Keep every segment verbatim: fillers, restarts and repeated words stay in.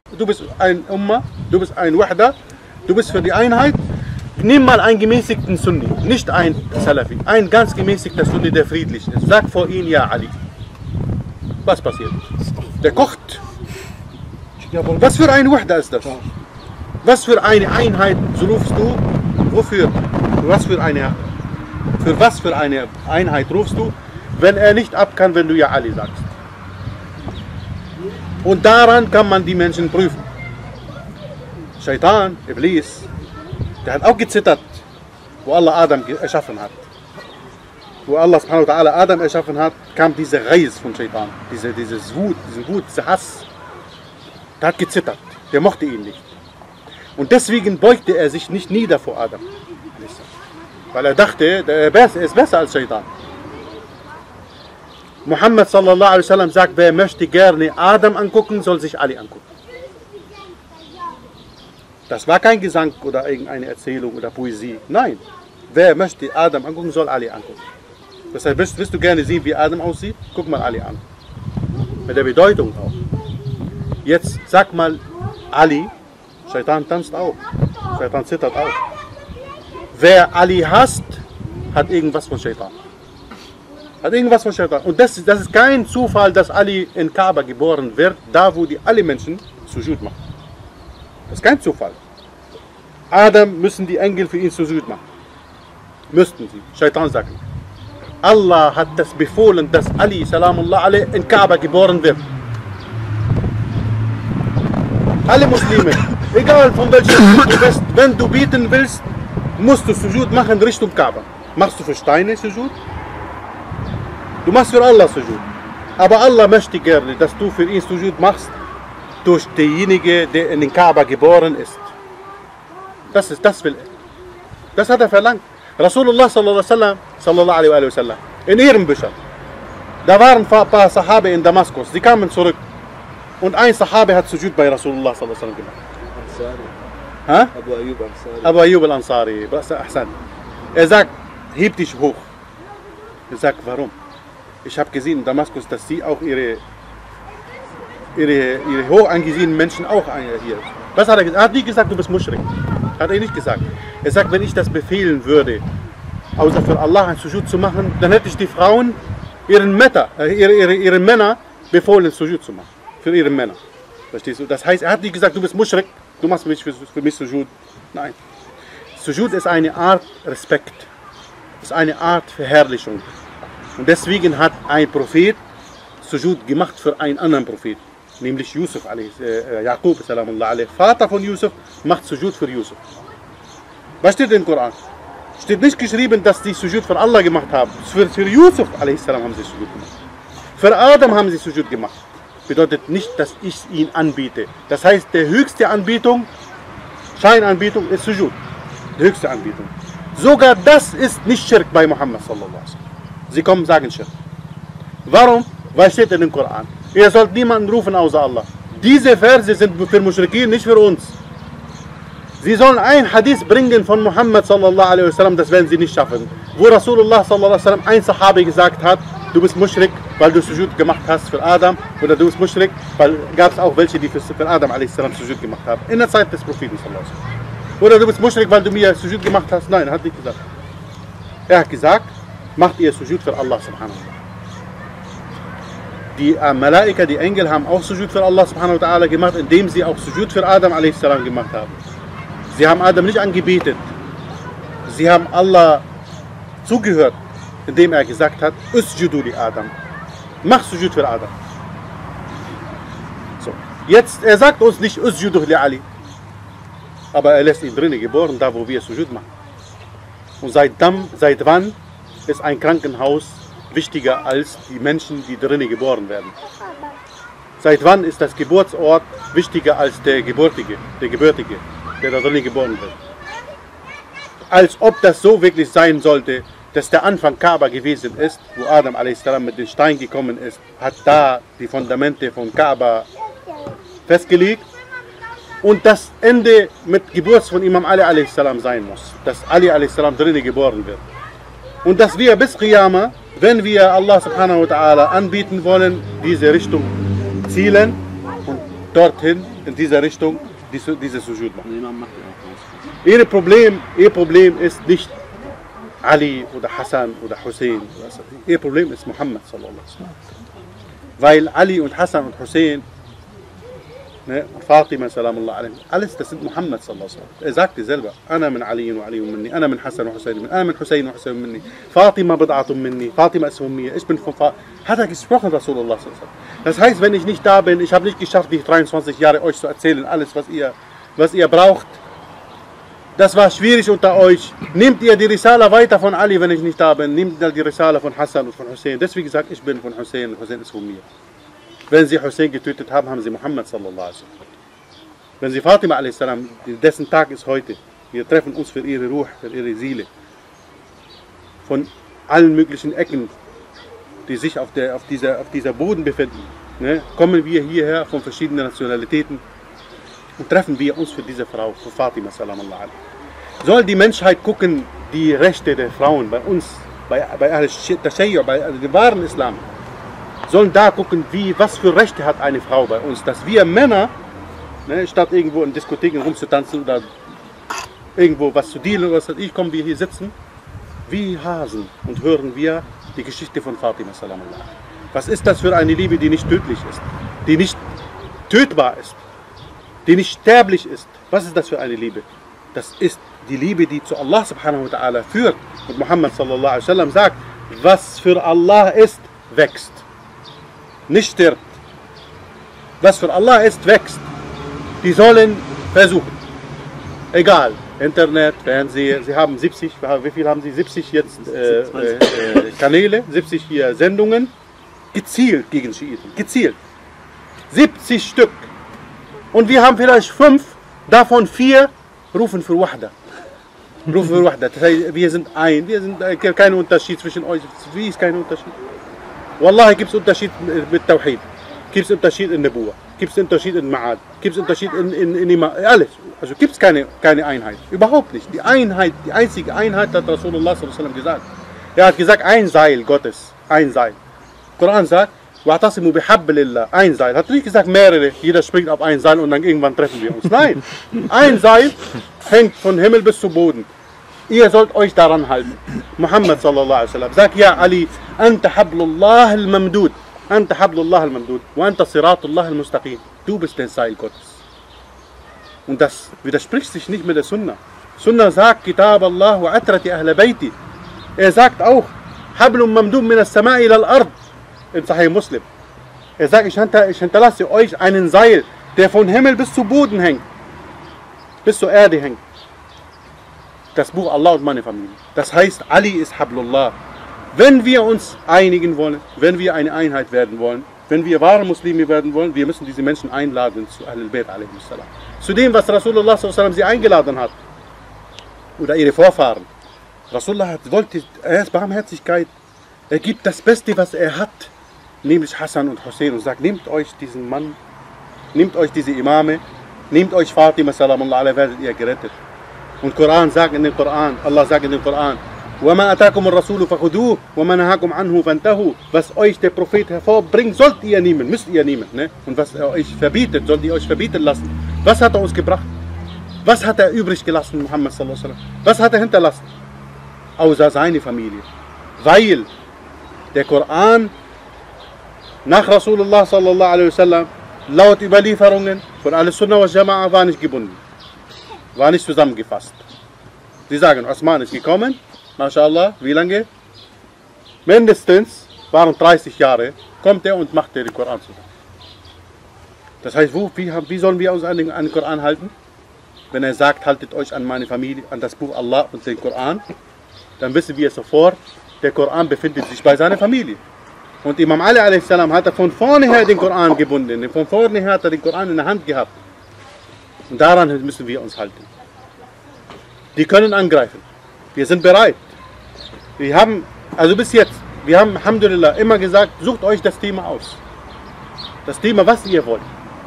Du bist ein Umma, du bist ein Wahda, du bist für die Einheit. Nimm mal einen gemäßigten Sunni, nicht ein Salafi, ein ganz gemäßigter Sunni, der friedlich ist. Sag vor ihm, ja Ali. Was passiert? Der kocht. Was für ein Wahda ist das? Was für eine Einheit rufst du? Wofür? Was für eine, für was für eine Einheit rufst du, wenn er nicht ab kann, wenn du ja Ali sagst? Und daran kann man die Menschen prüfen. Shaitan, Iblis, der hat auch gezittert, wo Allah Adam erschaffen hat. Wo Allah subhanahu wa ta'ala Adam erschaffen hat, kam dieser Reis von Shaitan, diese, dieses Wut, diesen Wut, dieser Hass. Der hat gezittert, der mochte ihn nicht. Und deswegen beugte er sich nicht nieder vor Adam. Weil er dachte, er ist besser als Shaitan. Muhammad sallallahu alaihi wasallam sagt, wer möchte gerne Adam angucken, soll sich Ali angucken. Das war kein Gesang oder irgendeine Erzählung oder Poesie. Nein, wer möchte Adam angucken, soll Ali angucken. Deshalb willst, willst du gerne sehen, wie Adam aussieht? Guck mal Ali an. Mit der Bedeutung auch. Jetzt sag mal Ali, Shaitan tanzt auch. Shaitan zittert auch. Wer Ali hasst, hat irgendwas von Shaitan. Hat irgendwas von Shaitan. Und das, das ist kein Zufall, dass Ali in Kaaba geboren wird, da wo die alle Menschen Sujud machen. Das ist kein Zufall. Adam müssen die Engel für ihn Sujud machen. Müssten sie. Shaitan sagt. Allah hat das befohlen, dass Ali salamullah alayh in Kaaba geboren wird. Alle Muslime, egal von welchem du bist, wenn du beten willst, musst du Sujud machen Richtung Kaaba. Machst du für Steine Sujud? Du machst für Allah Sujud. Aber Allah möchte gerne, dass du für ihn Sujud machst durch denjenigen, der in den Kaaba geboren ist. Das ist, das will er. Das hat er verlangt. Rasulullah sallallahu alaihi wasallam in ihrem Bücher. Da waren ein paar Sahabe in Damaskus. Sie kamen zurück. Und ein Sahabe hat Sujud bei Rasulullah sallallahu alaihi wasallam gemacht. Ansari. Ha? Abu Ayyub Ansari. Abu Ayyub al-Ansari. Er sagt, heb dich hoch. Er sagt, warum? Ich habe gesehen in Damaskus, dass sie auch ihre, ihre, ihre hoch angesehenen Menschen auch hier. Was hat er gesagt? Er hat nicht gesagt, du bist Muschrik. Hat er nicht gesagt. Er sagt, wenn ich das befehlen würde, außer für Allah ein Sujud zu machen, dann hätte ich die Frauen, ihren, Meta, äh, ihre, ihre, ihre Männer befohlen, Sujud zu machen. Für ihre Männer. Verstehst du? Das heißt, er hat nicht gesagt, du bist Muschrik, du machst mich für, für mich Sujud. Nein. Sujud ist eine Art Respekt. Ist eine Art Verherrlichung. Und deswegen hat ein Prophet Sujud gemacht für einen anderen Prophet. Nämlich Yusuf, äh, Yaqub, Vater von Yusuf, macht Sujud für Yusuf. Was steht im Koran? Steht nicht geschrieben, dass die Sujud für Allah gemacht haben. Für, für Yusuf haben sie Sujud gemacht. Für Adam haben sie Sujud gemacht. Bedeutet nicht, dass ich ihn anbiete. Das heißt, die höchste Anbetung, Scheinanbetung, ist Sujud. Die höchste Anbetung. Sogar das ist nicht Schirk bei Muhammad sallallahu alaihi wasallam. Sie kommen und sagen Schirk. Warum? Weil steht in dem Koran. Ihr sollt niemanden rufen außer Allah. Diese Verse sind für Muschrikin, nicht für uns. Sie sollen ein Hadith bringen von Muhammad sallallahu alaihi wasallam, das werden sie nicht schaffen. Wo Rasulullah sallallahu alaihi wasallam ein Sahabi gesagt hat, du bist Muschrik, weil du Sujud gemacht hast für Adam, oder du bist Muschrik, weil gab es auch welche, die für, für Adam alaihi salam Sujud gemacht haben. In der Zeit des Propheten sallallahu alaihi wasallam. Oder du bist Muschrik, weil du mir Sujud gemacht hast. Nein, er hat nicht gesagt. Er hat gesagt, macht ihr Sujud für Allah subhanahu wa ta'ala. Die äh, Malaika, die Engel haben auch Sujud für Allah subhanahu wa ta'ala gemacht, indem sie auch Sujud für Adam alaihi salam gemacht haben. Sie haben Adam nicht angebetet. Sie haben Allah zugehört, indem er gesagt hat, Usjudu li Adam. Mach Sujud für Adam. So. Jetzt, er sagt uns nicht Usjudu li Ali. Aber er lässt ihn drinnen geboren, da wo wir Sujud machen. Und seit, dann, seit wann ist ein Krankenhaus wichtiger als die Menschen, die drinnen geboren werden? Seit wann ist das Geburtsort wichtiger als der Gebürtige, der Gebürtige, der da drinnen geboren wird? Als ob das so wirklich sein sollte, dass der Anfang Kaaba gewesen ist, wo Adam alaihi salam mit dem Stein gekommen ist, hat da die Fundamente von Kaaba festgelegt. Und das Ende mit Geburt von Imam Ali alaihi salam sein muss, dass Ali alaihi salam drinnen geboren wird. Und dass wir bis Qiyamah, wenn wir Allah subhanahu wa ta'ala anbieten wollen, diese Richtung zielen und dorthin in dieser Richtung diese, diese Sujud machen. Imam macht ja auch Ihr Problem, ihr Problem ist nicht Ali oder Hassan oder Hussein. Ihr Problem ist Muhammad sallallahu alaihi wasallam. Weil Ali und Hassan und Hussein, ne, Fatima salamullah alaihi, alles das sind Muhammad sallallahu alaihi wasallam. Er sagte selber, Ana min Ali wa Ali minni, Ana min Hassan wa Hussein minni, Ana min Hussein wa Hussein minni, Fatima bid'atun minni, Fatima ist von mir, ich bin von Fatima. Hat er gesprochen, Rasulullah sallallahu alaihi wasallam. Das heißt, wenn ich nicht da bin, ich habe nicht geschafft, die dreiundzwanzig Jahre euch zu erzählen, alles was ihr, was ihr braucht. Das war schwierig unter euch. Nehmt ihr die Risala weiter von Ali, wenn ich nicht da bin. Nehmt ihr die Risala von Hassan und von Hussein. Deswegen gesagt, ich bin von Hussein und Hussein ist von mir. Wenn sie Hussein getötet haben, haben sie Muhammad sallallahu alaihi wasallam. Wenn sie Fatima alaihi salam, dessen Tag ist heute. Wir treffen uns für ihre Ruh, für ihre Seele. Von allen möglichen Ecken, die sich auf, der, auf, dieser, auf dieser Boden befinden, ne, kommen wir hierher von verschiedenen Nationalitäten und treffen wir uns für diese Frau, für Fatima salamullah alaihi. Soll die Menschheit gucken, die Rechte der Frauen bei uns, bei, bei Al-Tashayyu', bei dem wahren Islam, sollen da gucken, wie, was für Rechte hat eine Frau bei uns, dass wir Männer, ne, statt irgendwo in Diskotheken rumzutanzen oder irgendwo was zu dealen oder was, ich kommen wir hier sitzen, wie Hasen und hören wir die Geschichte von Fatima salamullah. Was ist das für eine Liebe, die nicht tödlich ist, die nicht tötbar ist, die nicht sterblich ist? Was ist das für eine Liebe? Das ist die Liebe, die zu Allah subhanahu wa ta'ala führt. Und Muhammad sallallahu alaihi wasallam sagt, was für Allah ist, wächst. Nicht stirbt. Was für Allah ist, wächst. Die sollen versuchen. Egal. Internet, Fernsehen, sie haben siebzig, wie viel haben sie? siebzig jetzt äh, äh, Kanäle, siebzig hier Sendungen. Gezielt gegen Schiiten. Gezielt. siebzig Stück. Und wir haben vielleicht fünf, davon vier rufen für Wahda. Rufen für Wahda. Das heißt, wir sind ein, wir sind äh, kein Unterschied zwischen euch. Wie ist kein Unterschied? Wallahi gibt es Unterschied mit Tawhid. Gibt es Unterschied in Nebuah. Gibt es Unterschied in Ma'ad. Gibt es Unterschied in, in, in Ima. Alles. Also gibt es keine, keine Einheit. Überhaupt nicht. Die Einheit, die einzige Einheit hat Rasulullah sallallahu alaihi wasallam gesagt. Er hat gesagt, ein Seil Gottes. Ein Seil. Koran sagt, wa'tasimu bihabbilillah, ein Seil. Hat nicht gesagt mehrere, jeder springt auf ein Seil und dann irgendwann treffen wir uns. Nein, ein Seil hängt von Himmel bis zu Boden. Ihr sollt euch daran halten. Muhammad sallallahu alaihi wasallam sagt, ja Ali, anta hablullah al-mamdud, anta hablullah al-mamdud, wa anta siratullah al-mustaqim. Du bist der Seil Gottes. Und das widerspricht sich nicht mit der Sunna. Sunna sagt, Kitab Allah wa atrati ahla bayti. Er sagt auch, hablum mamdud min as-sama'i ila al-ard. In Sahih Muslim. Er sagt, ich, hinter, ich hinterlasse euch einen Seil, der von Himmel bis zu Boden hängt. Bis zur Erde hängt. Das Buch Allah und meine Familie. Das heißt, Ali ist Hablullah. Wenn wir uns einigen wollen, wenn wir eine Einheit werden wollen, wenn wir wahre Muslime werden wollen, wir müssen diese Menschen einladen zu Ahlul Bayt alaihi salam. Zu dem, was Rasulullah sallallahu alaihi wasallam sie eingeladen hat. Oder ihre Vorfahren. Rasulullah hat, wollte, er ist Barmherzigkeit. Er gibt das Beste, was er hat. Nämlich Hassan und Hussein und sagt, nehmt euch diesen Mann, nehmt euch diese Imame, nehmt euch Fatima salamullah alaiha, werdet ihr gerettet. Und Koran sagt in dem Koran, Allah sagt in dem Koran, وَمَا أَتَاكُمُ الرَّسُولُ فَخُذُوهُ وَمَا نَهَاكُمْ عَنْهُ فَانْتَهُوا. Was euch der Prophet hervorbringt, sollt ihr nehmen, müsst ihr nehmen. Ne? Und was er euch verbietet, sollt ihr euch verbieten lassen. Was hat er uns gebracht? Was hat er übrig gelassen, Muhammad sallallahu alaihi wasallam? Was hat er hinterlassen? Außer seine Familie. Weil der Koran nach Rasulullah sallallahu alaihi wasallam laut Überlieferungen von Al-Sunnah wa Jama'a war nicht gebunden, war nicht zusammengefasst. Sie sagen, Osman ist gekommen, mashallah, wie lange? Mindestens waren dreißig Jahre, kommt er und macht den Koran zusammen. Das heißt, wo, wie, wie sollen wir uns an den, an den Koran halten? Wenn er sagt, haltet euch an meine Familie, an das Buch Allah und den Koran, dann wissen wir sofort, der Koran befindet sich bei seiner Familie. Und Imam Ali alaihi salam hat er von vorne her den Koran gebunden. Von vorne her hat er den Koran in der Hand gehabt. Und daran müssen wir uns halten. Die können angreifen. Wir sind bereit. Wir haben, also bis jetzt, wir haben, alhamdulillah, immer gesagt, sucht euch das Thema aus. Das Thema, was ihr wollt.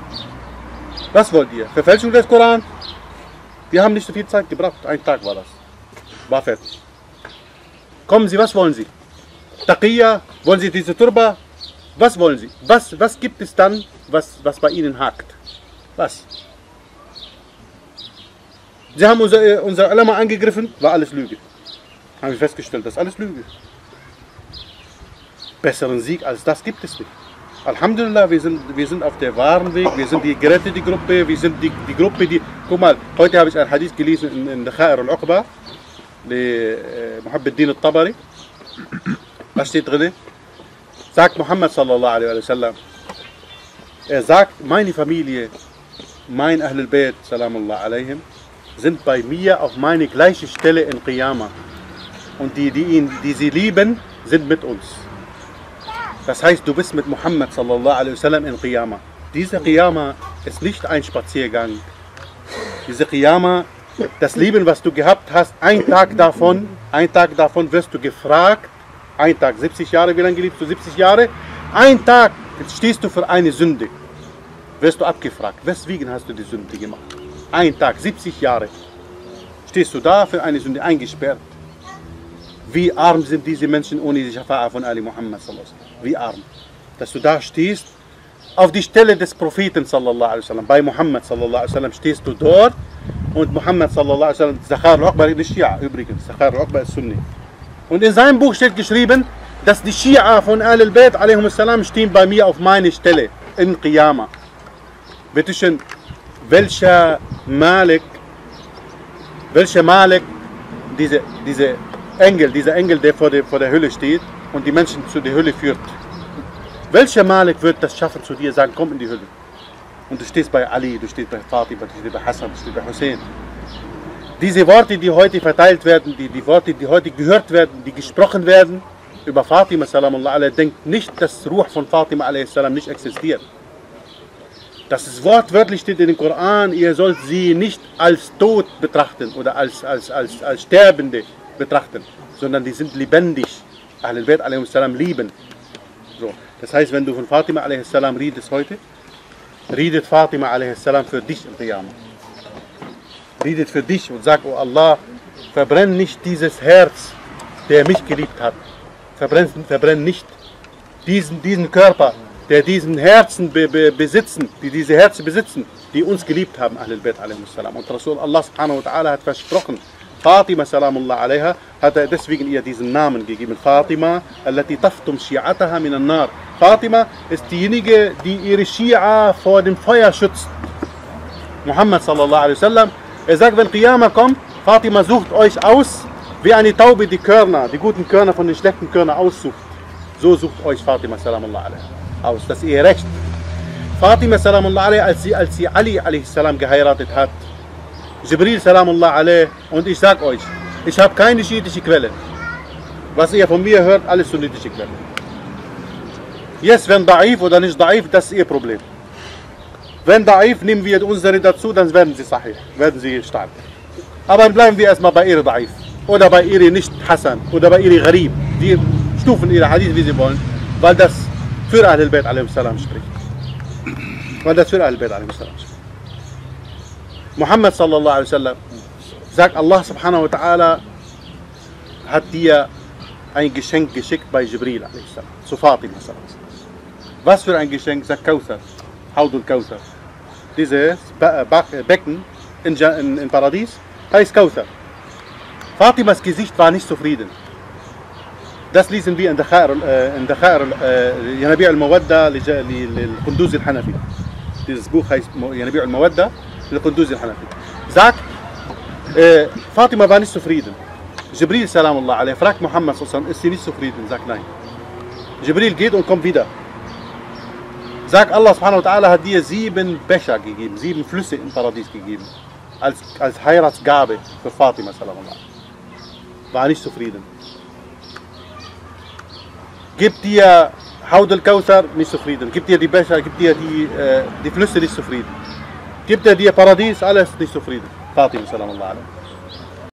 Was wollt ihr? Verfälschung des Koran? Wir haben nicht so viel Zeit gebraucht. Ein Tag war das. War fertig. Kommen Sie, was wollen Sie? Taqiyya, wollen Sie diese Turba? Was wollen Sie? Was, was gibt es dann, was, was bei Ihnen hakt? Was? Sie haben unsere, unsere Ulama angegriffen, war alles Lüge. Haben wir festgestellt, das ist alles Lüge. Besseren Sieg als das gibt es nicht. Alhamdulillah, wir sind, wir sind auf der wahren Weg, wir sind die gerettete Gruppe, wir sind die, die Gruppe, die... Guck mal, heute habe ich ein Hadith gelesen in, in Dakhair al-Uqba, Muhammad Din al-Tabari. Was steht drin? Sagt Muhammad sallallahu alaihi wa sallam, er sagt, meine Familie, mein Ahl al-Bayt, salamullah alaihim, sind bei mir auf meine gleiche Stelle in Qiyamah. Und die, die, ihn, die sie lieben, sind mit uns. Das heißt, du bist mit Muhammad sallallahu alaihi wasallam in Qiyamah. Diese Qiyamah ist nicht ein Spaziergang. Diese Qiyamah, das Leben, was du gehabt hast, ein Tag davon, ein Tag davon wirst du gefragt, ein Tag, siebzig Jahre, wie lange lebst du? siebzig Jahre? Ein Tag stehst du für eine Sünde. Wirst du abgefragt, weswegen hast du die Sünde gemacht? Ein Tag, siebzig Jahre, stehst du da für eine Sünde eingesperrt. Wie arm sind diese Menschen ohne die Schafa'a von Ali Muhammad sallallahu alaihi wasallam. Wie arm. Dass du da stehst, auf die Stelle des Propheten sallallahu alaihi wasallam. Bei Muhammad sallallahu alaihi wasallam stehst du dort und Muhammad sallallahu alaihi wasallam, Dakhair al-Uqba ist nicht Schia übrigens, Dakhair al-Uqba ist Sunni. Und in seinem Buch steht geschrieben, dass die Schia von Ahl al-Bayt alaihim salam stehen bei mir auf meine Stelle in Qiyamah. Bitte schön, welcher Malik, welcher Malik, diese, diese Engel, dieser Engel, der vor der, vor der Hölle steht und die Menschen zu der Hölle führt. Welcher Malik wird das schaffen, zu dir sagen, komm in die Hölle? Und du stehst bei Ali, du stehst bei Fatima, du stehst bei Hassan, du stehst bei Hussein. Diese Worte, die heute verteilt werden, die, die Worte, die heute gehört werden, die gesprochen werden über Fatima, salamullah alaihi, denkt nicht, dass Ruh von Fatima alaihi salam nicht existiert. Das ist wortwörtlich steht in dem Koran, ihr sollt sie nicht als tot betrachten oder als, als, als, als Sterbende betrachten, sondern die sind lebendig. Ahl al-Bayt alaihim salam lieben. So. Das heißt, wenn du von Fatima alaihi salam redest heute, redet Fatima alaihi salam für dich im Qiyamah. Redet für dich und sagt, oh Allah, verbrenn nicht dieses Herz, der mich geliebt hat. Verbrenn, verbrenn nicht diesen, diesen Körper, der diesen Herzen be, be, besitzen, die diese Herzen besitzen, die uns geliebt haben, Ahl al-Bayt alaihim salam. Und Rasul Allah subhanahu wa ta'ala hat versprochen, Fatima salamullah alaiha, hat er deswegen ihr diesen Namen gegeben. Fatima, allati taftum shi'ataha min an-nar. Fatima ist diejenige, die ihre Schia vor dem Feuer schützt. Muhammad sallallahu alaihi wasallam, er sagt, wenn Qiyamah kommt, Fatima sucht euch aus, wie eine Taube die Körner, die guten Körner von den schlechten Körnern aussucht. So sucht euch Fatima salamullah alaiha aus. Das ist ihr Recht. Fatima salamullah alaiha, als sie, als sie Ali alaihi salam geheiratet hat, Jibril salamullah alaihi, und ich sag euch, ich habe keine schiitische Quelle. Was ihr von mir hört, alles sunnitische Quelle. Jetzt, wenn Da'if oder nicht Da'if, das ist ihr Problem. Wenn Da'if, nehmen wir unsere dazu, dann werden sie sahih, werden sie stark. Aber bleiben wir erstmal bei ihrer Da'if. Oder bei ihrer nicht Hassan, oder bei ihrer Gharib. Die stufen ihre Hadith, wie sie wollen, weil das für Ahl al-Bayt alaihim salam spricht. Weil das für Ahl al-Bayt alaihim salam spricht. Muhammad sallallahu alaihi wasallam sagt, Allah subhanahu wa ta'ala hat dir ein Geschenk geschickt bei Jibril alaihi salam, zu Fatima sallallahu alaihi wasallam. Was für ein Geschenk? Sagt Kauthar, Haudul Kauthar. Dieses Becken in, in, in Paradies heißt Kauthar. Fatimas Gesicht war nicht zufrieden. Das lesen wir in Dakhair Yanabi' al-Mawadda li-Qunduz al-Hanafi. Dieses Buch heißt Yanabi' al-Mawadda li-Qunduz al-Hanafi. Sagt, äh, Fatima war nicht zufrieden. Jibril salamullah alaihi fragt Muhammad sallallahu alaihi wasallam, ist sie nicht zufrieden? Sagt nein. Jibril geht und kommt wieder. Sagt, Allah subhanahu wa ta'ala hat dir sieben Becher gegeben, sieben Flüsse im Paradies gegeben. Als, als Heiratsgabe für Fatima salamullah alaihi. War nicht zufrieden. Gibt dir Haud al-Kauthar, nicht zufrieden. Gibt dir die Becher, gibt dir die, äh, die Flüsse, nicht zufrieden. Gibt er dir Paradies, alles nicht zufrieden. Fatima salamullah alaihi.